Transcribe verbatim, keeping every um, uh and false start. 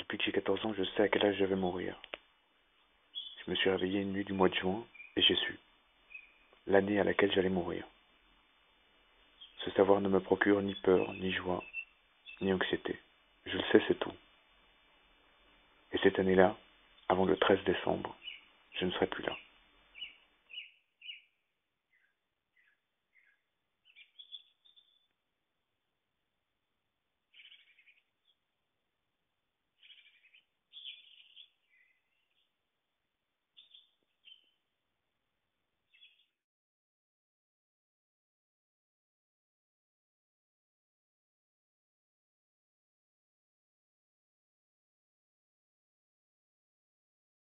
Depuis que j'ai quatorze ans, je sais à quel âge je vais mourir. Je me suis réveillé une nuit du mois de juin et j'ai su l'année à laquelle j'allais mourir. Ce savoir ne me procure ni peur, ni joie, ni anxiété. Je le sais, c'est tout. Et cette année-là, avant le treize décembre, je ne serai plus là.